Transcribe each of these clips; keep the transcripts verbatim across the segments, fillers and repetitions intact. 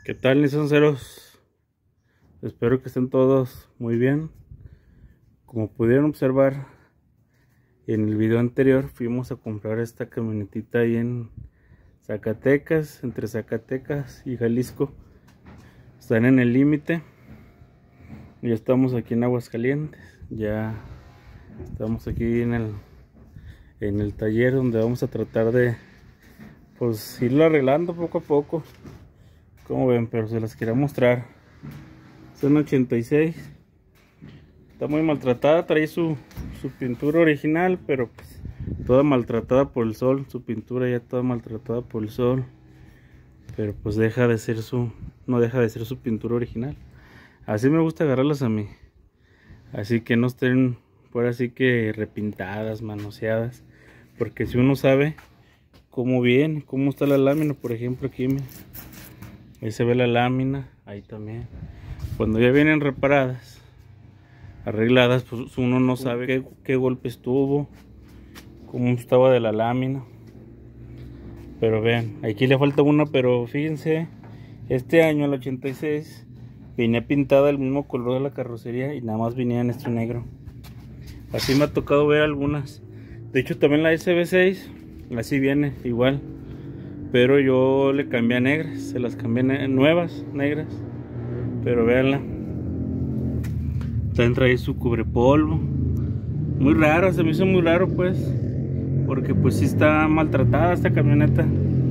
¿Qué tal, Nissanceros? Espero que estén todos muy bien. Como pudieron observar en el video anterior, fuimos a comprar esta camionetita ahí en Zacatecas, entre Zacatecas y Jalisco. Están en el límite. Ya estamos aquí en Aguascalientes. Ya estamos aquí en el en el taller donde vamos a tratar de pues irlo arreglando poco a poco. Como ven, pero se las quería mostrar. Es una ochenta y seis. Está muy maltratada, trae su, su pintura original, pero pues toda maltratada por el sol. Su pintura ya toda maltratada por el sol. Pero pues deja de ser su, no deja de ser su pintura original. Así me gusta agarrarlas a mí. Así que no estén por así que repintadas, manoseadas. Porque si uno sabe cómo viene, cómo está la lámina, por ejemplo aquí, miren. Ahí se ve la lámina, ahí también. Cuando ya vienen reparadas, arregladas, pues uno no sabe qué, qué golpes tuvo, cómo estaba de la lámina. Pero vean, aquí le falta una, pero fíjense, este año, el ochenta y seis, venía pintada el mismo color de la carrocería y nada más venía en este negro. Así me ha tocado ver algunas. De hecho también la S B seis, así viene, igual. Pero yo le cambié a negras, se las cambié a nuevas, negras. Pero véanla. También trae su cubrepolvo. Muy raro, se me hizo muy raro pues. Porque pues sí está maltratada esta camioneta.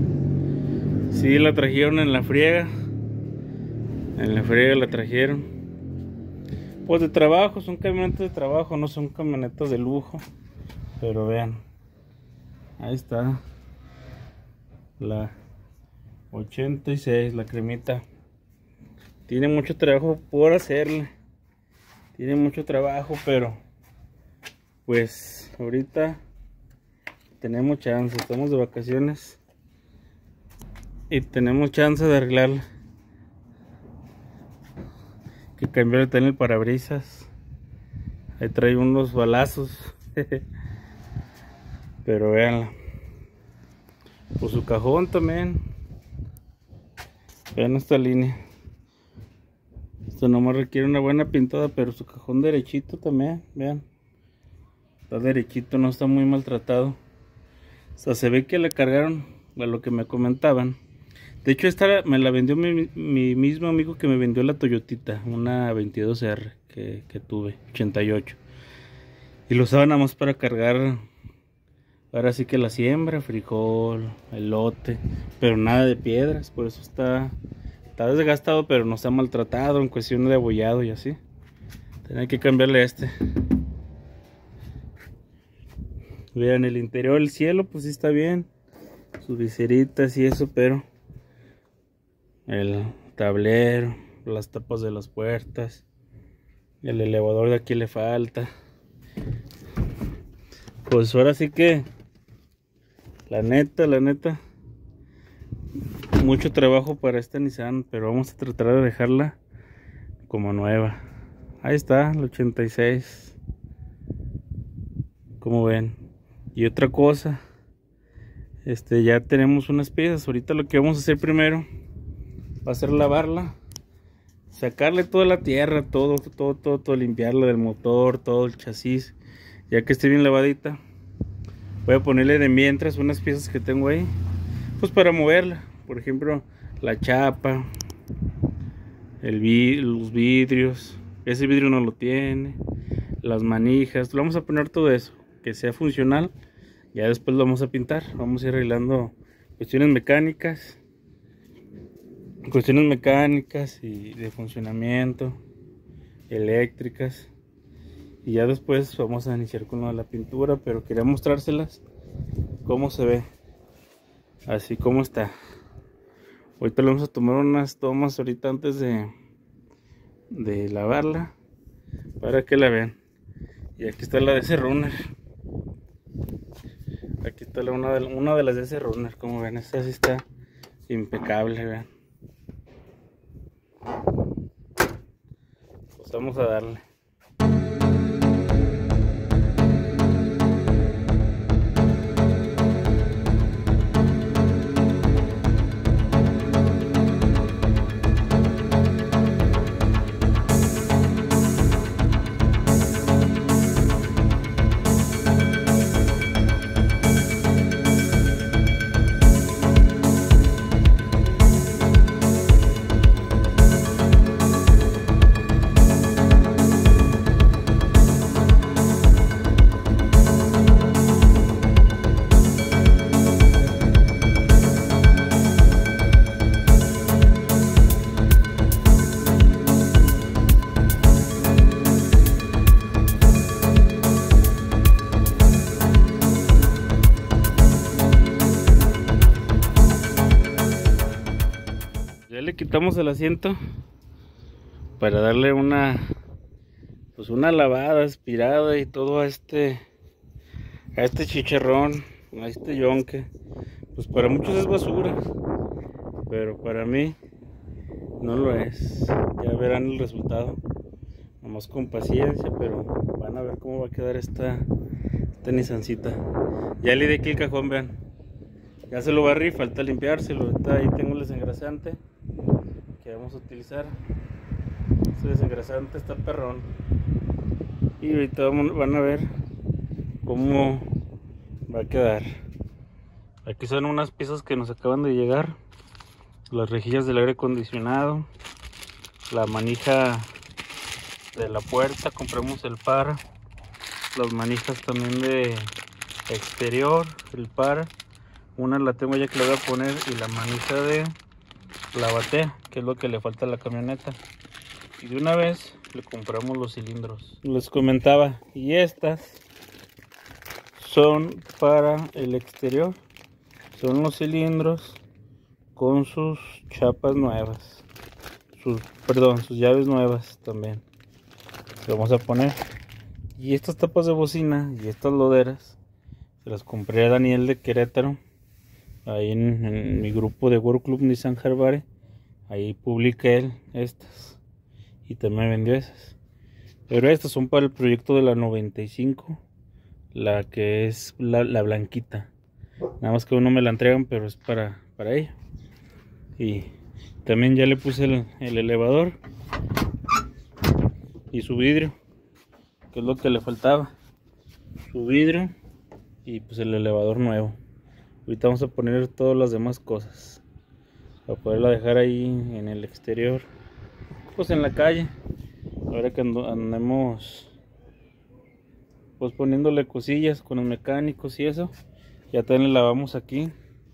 Sí la trajeron en la friega. En la friega la trajeron. Pues de trabajo, son camionetas de trabajo, no son camionetas de lujo. Pero vean. Ahí está. La ochenta y seis, la cremita. Tiene mucho trabajo por hacerle. Tiene mucho trabajo, pero pues ahorita tenemos chance. Estamos de vacaciones y tenemos chance de arreglarla. Que cambiarle también el parabrisas. Ahí trae unos balazos. Pero véanla. Por su cajón también. Vean esta línea. Esto nomás requiere una buena pintada, pero su cajón derechito también. Vean. Está derechito, no está muy maltratado. O sea, se ve que le cargaron a lo que me comentaban. De hecho, esta me la vendió mi, mi mismo amigo que me vendió la Toyotita, una veintidós R que, que tuve, ochenta y ocho. Y lo usaba nada más para cargar. Ahora sí que la siembra, frijol, elote, pero nada de piedras, por eso está, está desgastado, pero no está maltratado en cuestión de abollado y así. Tenía que cambiarle a este. Vean el interior, el cielo, pues sí está bien, sus viseritas y eso, pero el tablero, las tapas de las puertas, el elevador de aquí le falta. Pues ahora sí que La neta, la neta, mucho trabajo para esta Nissan, pero vamos a tratar de dejarla como nueva. Ahí está, el ochenta y seis. Como ven. Y otra cosa, este, ya tenemos unas piezas. Ahorita lo que vamos a hacer primero va a ser lavarla, sacarle toda la tierra, todo, todo, todo, todo, limpiarla del motor, todo el chasis, ya que esté bien lavadita. Voy a ponerle de mientras unas piezas que tengo ahí, pues para moverla. Por ejemplo, la chapa, el vid los vidrios, ese vidrio no lo tiene, las manijas. Le vamos a poner todo eso, que sea funcional. Ya después lo vamos a pintar. Vamos a ir arreglando cuestiones mecánicas, cuestiones mecánicas y de funcionamiento, eléctricas. Y ya después vamos a iniciar con lo de la pintura, pero quería mostrárselas cómo se ve, así como está. Ahorita le vamos a tomar unas tomas ahorita antes de, de lavarla, para que la vean. Y aquí está la de ese runner. Aquí está la, una, de, una de las de ese runner, como ven, esta sí está impecable, vean. Pues vamos a darle. Ya le quitamos el asiento para darle una pues una lavada, aspirada y todo a este a este chicharrón, a este yonque. Pues para muchos es basura, pero para mí no lo es. Ya verán el resultado, nomás con paciencia, pero van a ver cómo va a quedar esta, esta Nissancita. Ya le di aquí el cajón, vean, ya se lo barrí, falta limpiárselo. Ahorita ahí tengo el desengrasante que vamos a utilizar. Este desengrasante está perrón, y ahorita van a ver cómo va a quedar. Aquí son unas piezas que nos acaban de llegar, las rejillas del aire acondicionado, la manija de la puerta, compramos el par, las manijas también de exterior, el par, una la tengo ya que le voy a poner, y la manija de la batea, que es lo que le falta a la camioneta. Y de una vez le compramos los cilindros. Les comentaba, y estas son para el exterior, son los cilindros con sus chapas nuevas, sus, perdón, sus llaves nuevas también. Le vamos a poner. Y estas tapas de bocina y estas loderas se las compré a Daniel de Querétaro, ahí en, en mi grupo de World Club Nissan Harvare. Ahí publica él estas, y también vendió esas, pero estas son para el proyecto de la noventa y cinco, la que es la, la blanquita. Nada más que uno me la entregan, pero es para, para ella. Y también ya le puse el, el elevador y su vidrio, que es lo que le faltaba, su vidrio y pues el elevador nuevo. Ahorita vamos a poner todas las demás cosas para poderla dejar ahí en el exterior, pues en la calle. Ahora que andemos pues poniéndole cosillas con los mecánicos y eso, ya también le lavamos aquí,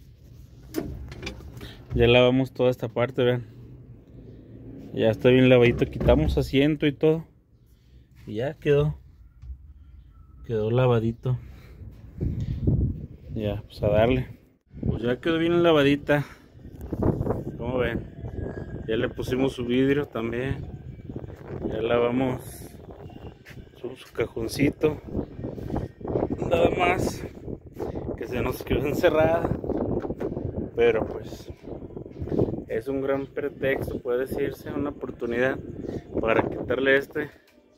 ya lavamos toda esta parte, vean, ya está bien lavadito, quitamos asiento y todo, y ya quedó quedó lavadito. Ya, pues a darle, pues ya quedó bien lavadita, como ven. Ya le pusimos su vidrio también, ya lavamos su, su cajoncito, nada más que se nos quedó encerrada, pero pues es un gran pretexto, puede decirse, una oportunidad para quitarle este.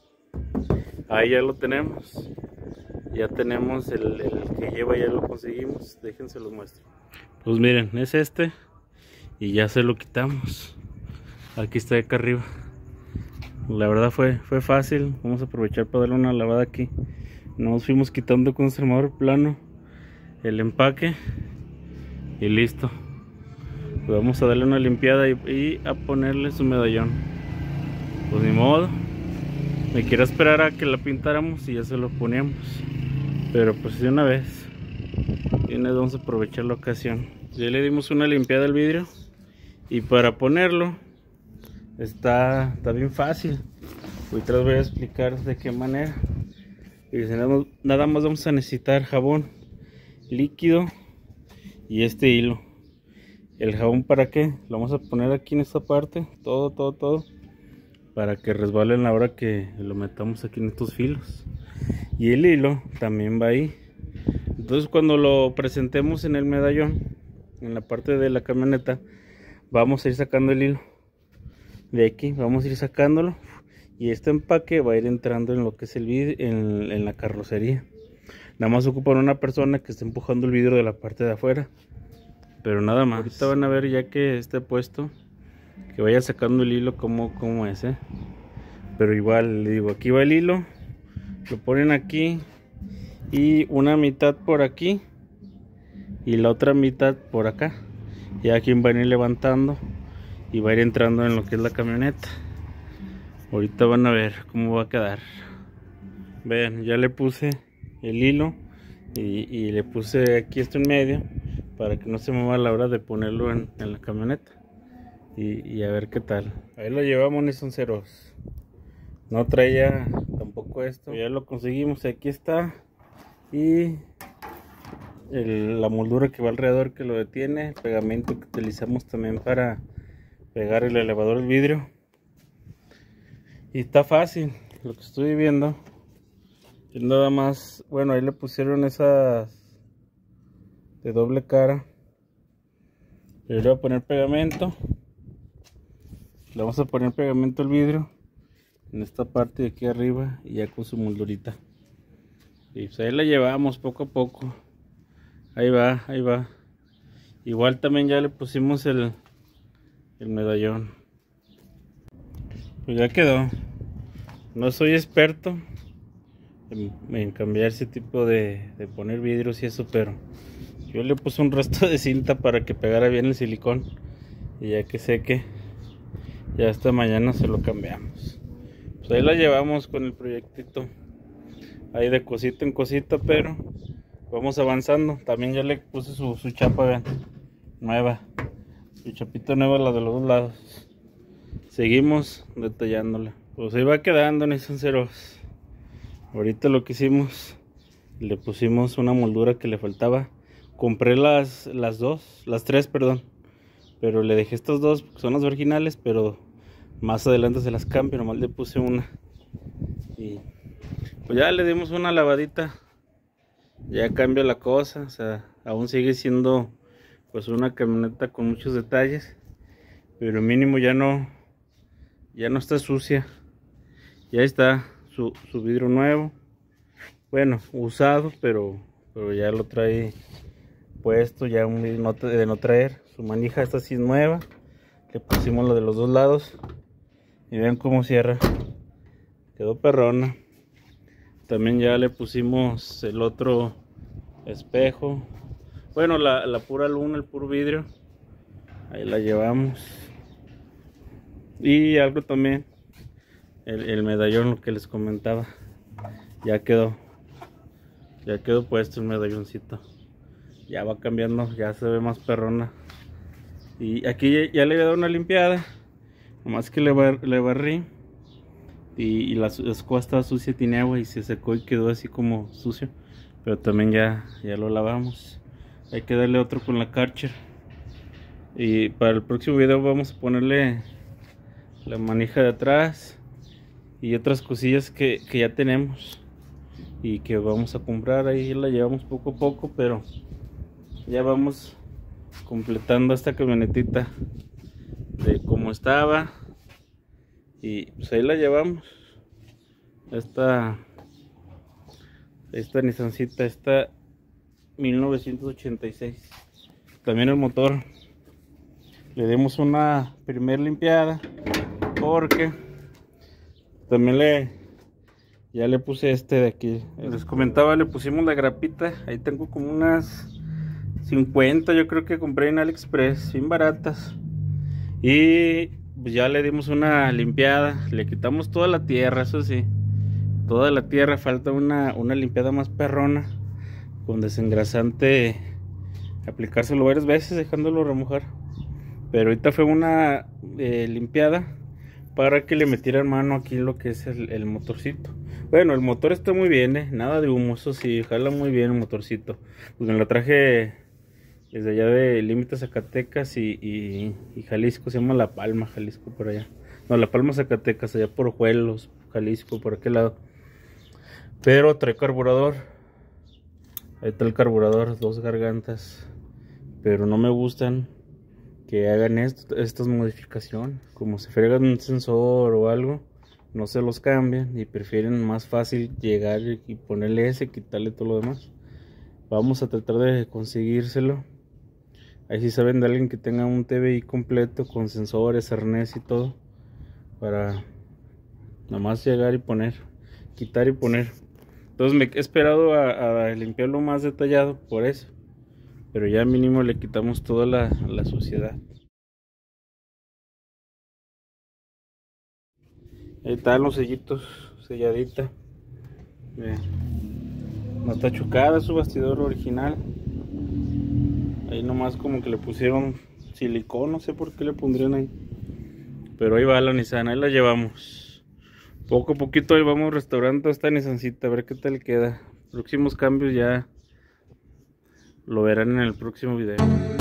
Ahí ya lo tenemos, ya tenemos el, el que lleva, ya lo conseguimos. Déjense los muestro. Pues miren, es este, y ya se lo quitamos. Aquí está de acá arriba. La verdad fue, fue fácil. Vamos a aprovechar para darle una lavada aquí. Nos fuimos quitando con un desarmador plano el empaque y listo. Pues vamos a darle una limpiada y, y a ponerle su medallón. Pues ni modo, me quiero esperar a que la pintáramos y ya se lo poníamos, pero pues de una vez, y una vez vamos a aprovechar la ocasión. Ya le dimos una limpiada al vidrio, y para ponerlo está, está bien fácil. Ahorita les voy a explicar de qué manera. Y nada más vamos a necesitar jabón líquido y este hilo. El jabón, ¿para qué? Lo vamos a poner aquí en esta parte, todo, todo, todo, para que resbale en la hora que lo metamos aquí en estos filos. Y el hilo también va ahí. Entonces cuando lo presentemos en el medallón, en la parte de la camioneta, vamos a ir sacando el hilo de aquí, vamos a ir sacándolo, y este empaque va a ir entrando en lo que es el vidrio, en, en la carrocería. Nada más ocupan una persona que esté empujando el vidrio de la parte de afuera, pero nada más. Ahorita van a ver, ya que esté puesto, que vaya sacando el hilo como, como es, ¿eh? Pero igual, le digo, aquí va el hilo, lo ponen aquí, y una mitad por aquí y la otra mitad por acá. Y aquí van a ir levantando y va a ir entrando en lo que es la camioneta. Ahorita van a ver cómo va a quedar. Vean, ya le puse el hilo y, y le puse aquí esto en medio para que no se mueva a la hora de ponerlo en, en la camioneta. Y, y a ver qué tal. Ahí lo llevamos, Nissan Ceros. No traía tampoco esto, ya lo conseguimos, aquí está. Y el, la moldura que va alrededor que lo detiene, el pegamento que utilizamos también para, pegar el elevador al vidrio. Y está fácil, lo que estoy viendo. Y nada más, bueno, ahí le pusieron esas de doble cara. Le voy a poner pegamento. Le vamos a poner pegamento al vidrio en esta parte de aquí arriba y ya con su moldurita. Y pues ahí la llevamos poco a poco. Ahí va, ahí va. Igual también ya le pusimos el, el medallón. Pues ya quedó. No soy experto en, en cambiar ese tipo de, de poner vidrios y eso, pero yo le puse un resto de cinta para que pegara bien el silicón. Y ya que seque, ya esta mañana se lo cambiamos. Pues ahí la llevamos con el proyectito. Ahí de cosita en cosita, pero vamos avanzando. También ya le puse su, su chapa, vean, nueva. Su chapita nueva, la de los dos lados. Seguimos detallándola. Pues ahí va quedando, sinceros. Ahorita lo que hicimos, le pusimos una moldura que le faltaba. Compré las, las dos, las tres, perdón. Pero le dejé estas dos, porque son las originales, pero más adelante se las cambio. Nomás le puse una. Y pues ya le dimos una lavadita. Ya cambia la cosa. O sea, aún sigue siendo pues una camioneta con muchos detalles. Pero mínimo ya no, ya no está sucia. Ya está su, su vidrio nuevo. Bueno, usado, pero, pero ya lo trae puesto. Ya un de no, de no traer. Su manija esta sí es nueva. Le pusimos lo de los dos lados. Y vean cómo cierra. Quedó perrona. También ya le pusimos el otro espejo. Bueno, la, la pura luna, el puro vidrio. Ahí la llevamos. Y algo también. El, el medallón, lo que les comentaba. Ya quedó. Ya quedó puesto el medalloncito. Ya va cambiando. Ya se ve más perrona. Y aquí ya, ya le había dado una limpiada. Nomás que le, bar, le barrí. Y, y la escoba estaba sucia, tiene agua y se secó y quedó así como sucio. Pero también ya, ya lo lavamos. Hay que darle otro con la Karcher. Y para el próximo video vamos a ponerle la manija de atrás. Y otras cosillas que, que ya tenemos. Y que vamos a comprar. Ahí la llevamos poco a poco, pero ya vamos completando esta camionetita de como estaba. Y pues ahí la llevamos. Esta Esta Nissancita, esta mil novecientos ochenta y seis. También el motor le dimos una primer limpiada, porque también le ya le puse este de aquí. Les comentaba, le pusimos la grapita. Ahí tengo como unas cincuenta, yo creo que compré en AliExpress, bien baratas. Y pues ya le dimos una limpiada. Le quitamos toda la tierra, eso sí, toda la tierra. Falta una, una limpiada más perrona con desengrasante, aplicárselo varias veces dejándolo remojar. Pero ahorita fue una eh, limpiada para que le metieran mano aquí lo que es el, el motorcito. Bueno, el motor está muy bien, ¿eh? Nada de humo, eso sí, jala muy bien el motorcito. Pues me lo traje desde allá de Límites Zacatecas y, y, y Jalisco. Se llama La Palma, Jalisco, por allá. No, La Palma, Zacatecas, allá por Juelos, Jalisco, por aquel lado. Pero trae carburador. Ahí está el carburador, dos gargantas. Pero no me gustan que hagan esto, estas modificaciones. Como se fregan un sensor o algo, no se los cambian y prefieren más fácil llegar y ponerle ese, quitarle todo lo demás. Vamos a tratar de conseguírselo. Ahí sí saben de alguien que tenga un T V I completo con sensores, arnés y todo, para nomás llegar y poner, quitar y poner. Entonces me he esperado a, a limpiarlo más detallado por eso, pero ya mínimo le quitamos toda la, la suciedad. Ahí están los sellitos, selladita. Bien. No está chocada, su bastidor original. Ahí nomás como que le pusieron silicón, no sé por qué le pondrían ahí. Pero ahí va la Nissan, ahí la llevamos. Poco a poquito ahí vamos restaurando esta Nissancita, a ver qué tal queda. Próximos cambios ya lo verán en el próximo video.